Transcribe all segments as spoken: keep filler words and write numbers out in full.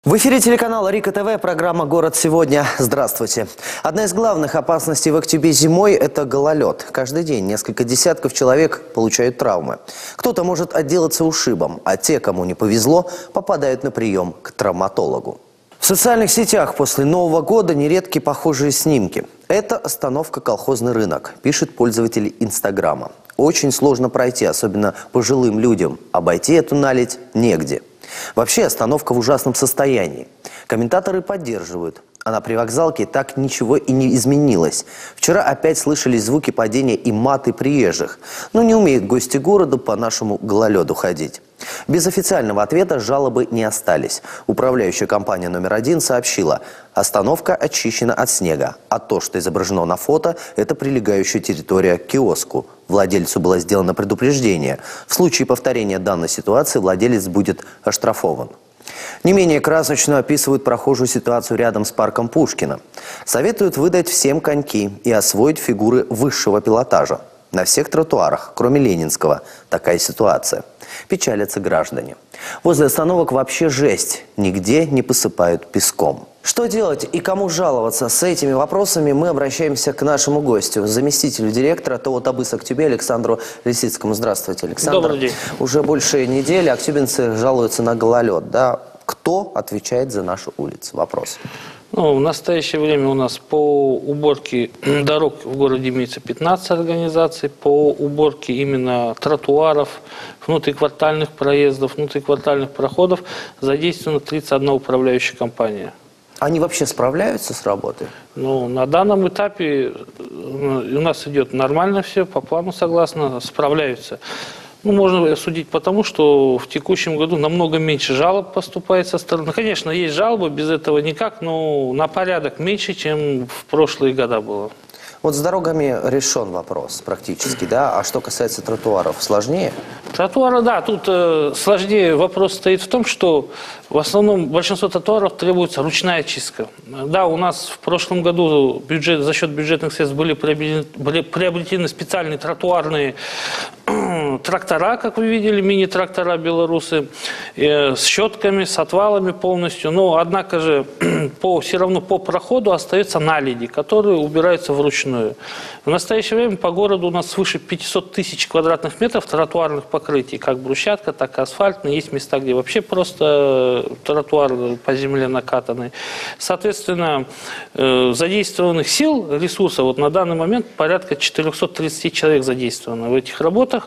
В эфире телеканала Рика ТВ, программа «Город сегодня». Здравствуйте. Одна из главных опасностей в октябре зимой – это гололед. Каждый день несколько десятков человек получают травмы. Кто-то может отделаться ушибом, а те, кому не повезло, попадают на прием к травматологу. В социальных сетях после Нового года нередки похожие снимки. Это остановка «Колхозный рынок», пишет пользователь Инстаграма. Очень сложно пройти, особенно пожилым людям. Обойти эту наледь негде. Вообще остановка в ужасном состоянии. Комментаторы поддерживают. А на привокзалке так ничего и не изменилось. Вчера опять слышались звуки падения и маты приезжих. Но не умеют гости города по нашему гололеду ходить. Без официального ответа жалобы не остались. Управляющая компания номер один сообщила, остановка очищена от снега. А то, что изображено на фото, это прилегающая территория к киоску. Владельцу было сделано предупреждение. В случае повторения данной ситуации владелец будет оштрафован. Не менее красочно описывают прохожую ситуацию рядом с парком Пушкина. Советуют выдать всем коньки и освоить фигуры высшего пилотажа. На всех тротуарах, кроме Ленинского, такая ситуация. Печалятся граждане. Возле остановок вообще жесть. Нигде не посыпают песком. Что делать и кому жаловаться? С этими вопросами мы обращаемся к нашему гостю, заместителю директора ТО «Табыс Актюбе» Александру Лисицкому. Здравствуйте, Александр. Добрый день. Уже больше недели актюбинцы жалуются на гололед. Да? Кто отвечает за наши улицы? Вопрос. Ну, в настоящее время у нас по уборке дорог в городе имеется пятнадцать организаций, по уборке именно тротуаров, внутриквартальных проездов, внутриквартальных проходов задействована тридцать одна управляющая компания. Они вообще справляются с работой? Ну, на данном этапе у нас идет нормально все, по плану согласно, справляются. Ну, можно судить потому, что в текущем году намного меньше жалоб поступает со стороны. Конечно, есть жалобы, без этого никак, но на порядок меньше, чем в прошлые года было. Вот с дорогами решен вопрос практически, да? А что касается тротуаров, сложнее? Тротуары, да, тут э, сложнее вопрос стоит в том, что в основном большинство тротуаров требуется ручная чистка. Да, у нас в прошлом году бюджет, за счет бюджетных средств были приобретены, были приобретены специальные тротуарные трактора, как вы видели, мини-трактора белорусы, э, с щетками, с отвалами полностью. Но, однако же, по, все равно по проходу остаются наледи, которые убираются вручную. В настоящее время по городу у нас свыше пятисот тысяч квадратных метров тротуарных покрытий, как брусчатка, так и асфальтные. Есть места, где вообще просто тротуар по земле накатанный. Соответственно, э, задействованных сил, ресурсов, вот на данный момент порядка четырёхсот тридцати человек задействовано в этих работах.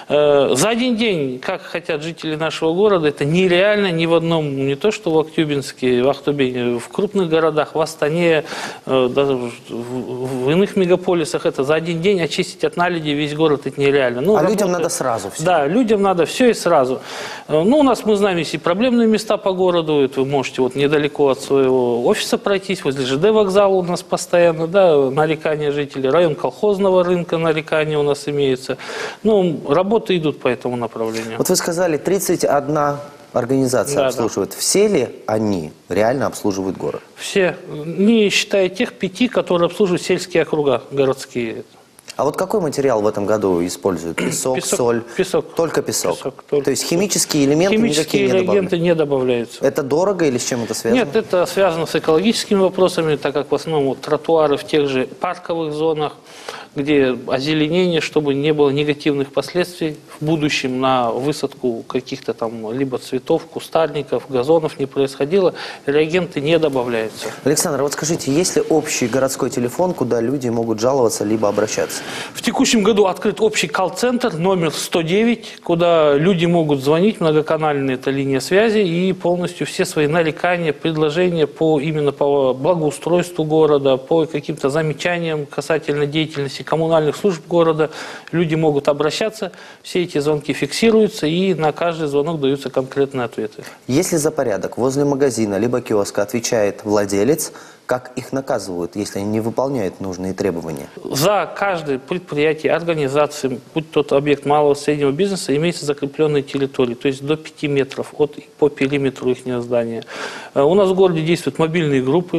Э, за один день, как хотят жители нашего города, это нереально ни в одном, не то что в Актюбинске, в Ахтубине, в крупных городах, в Астане, э, даже в, в, в иных мегаполисах, это за один день очистить от наледи весь город, это нереально. Ну, а работа... людям надо сразу все? Да, людям надо все и сразу. Ну, у нас, мы знаем, есть и проблемные места по городу, это вы можете вот недалеко от своего офиса пройтись, возле ЖД вокзала у нас постоянно, да, нарекания жителей, район Колхозного рынка нарекания у нас имеются. Ну, работы идут по этому направлению. Вот вы сказали, тридцать одна организация да, обслуживает. Да. Все ли они реально обслуживают город? Все, не считая тех пяти, которые обслуживают сельские округа городские. А вот какой материал в этом году используют? Песок, песок соль? Песок. Только песок? песок только. То есть химические элементы Химические никакие элементы не, не добавляются. Это дорого или с чем это связано? Нет, это связано с экологическими вопросами, так как в основном вот, тротуары в тех же парковых зонах, где озеленение, чтобы не было негативных последствий в будущем на высадку каких-то там либо цветов, кустарников, газонов не происходило, реагенты не добавляются. Александр, вот скажите, есть ли общий городской телефон, куда люди могут жаловаться либо обращаться? В текущем году открыт общий колл-центр номер сто девять, куда люди могут звонить, многоканальная это линия связи, и полностью все свои нарекания, предложения по, именно по благоустройству города, по каким-то замечаниям касательно деятельности коммунальных служб города, люди могут обращаться, все эти звонки фиксируются, и на каждый звонок даются конкретные ответы. Если за порядок возле магазина либо киоска отвечает владелец, как их наказывают, если они не выполняют нужные требования? За каждое предприятие, организация, будь тот объект малого и среднего бизнеса, имеется закрепленные территории, то есть до пяти метров от, по периметру их здания. У нас в городе действуют мобильные группы,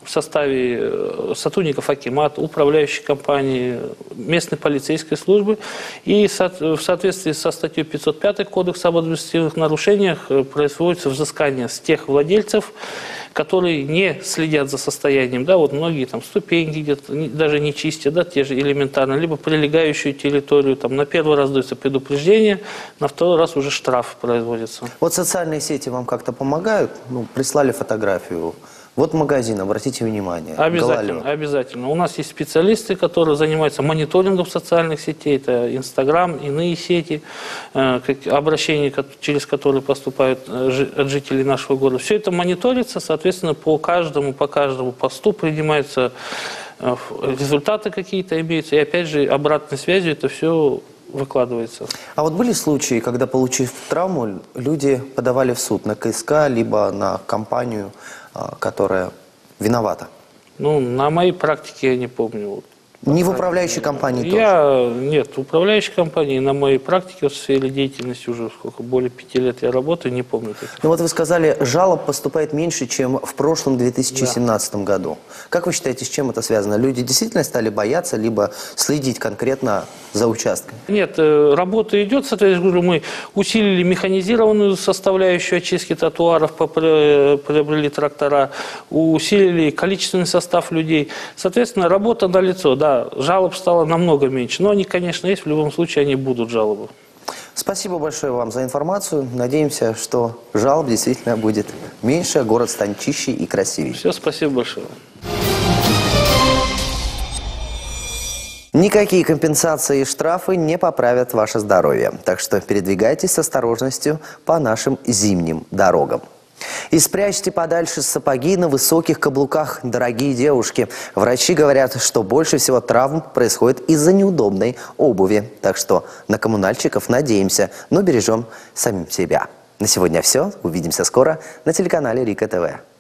в составе сотрудников акимата, управляющей компании, местной полицейской службы. И в соответствии со статьей пятьсот пятой Кодекса об административных нарушениях производится взыскание с тех владельцев, которые не следят за состоянием, да, вот многие там ступеньки где-то даже не чистят, да, те же элементарно, либо прилегающую территорию, там на первый раз дается предупреждение, на второй раз уже штраф производится. Вот социальные сети вам как-то помогают? Ну, прислали фотографию. Вот магазин, обратите внимание. Обязательно, Гололед. обязательно. У нас есть специалисты, которые занимаются мониторингом социальных сетей, это Инстаграм, иные сети, э, как, обращения, через которые поступают э, от жителей нашего города. Все это мониторится, соответственно, по каждому, по каждому посту принимаются э, результаты какие-то имеются, и опять же обратной связью это все выкладывается. А вот были случаи, когда, получив травму, люди подавали в суд на ка эс ка, либо на компанию, которая виновата? Ну, на моей практике я не помню. Не в управляющей компании я, тоже? Нет, в управляющей компании на моей практике в сфере деятельности уже сколько, более пяти лет я работаю, не помню. Таких. Ну вот вы сказали, жалоб поступает меньше, чем в прошлом две тысячи семнадцатом да. году. Как вы считаете, с чем это связано? Люди действительно стали бояться, либо следить конкретно за участком? Нет, работа идет, соответственно, мы усилили механизированную составляющую очистки тротуаров, приобрели трактора, усилили количественный состав людей. Соответственно, работа налицо, да. Жалоб стало намного меньше, но они, конечно, есть, в любом случае они будут жалобы. Спасибо большое вам за информацию. Надеемся, что жалоб действительно будет меньше, а город станет чище и красивее. Все, спасибо большое. Никакие компенсации и штрафы не поправят ваше здоровье, так что передвигайтесь с осторожностью по нашим зимним дорогам. И спрячьте подальше сапоги на высоких каблуках, дорогие девушки. Врачи говорят, что больше всего травм происходит из-за неудобной обуви. Так что на коммунальщиков надеемся, но бережем самим себя. На сегодня все. Увидимся скоро на телеканале Рика ТВ.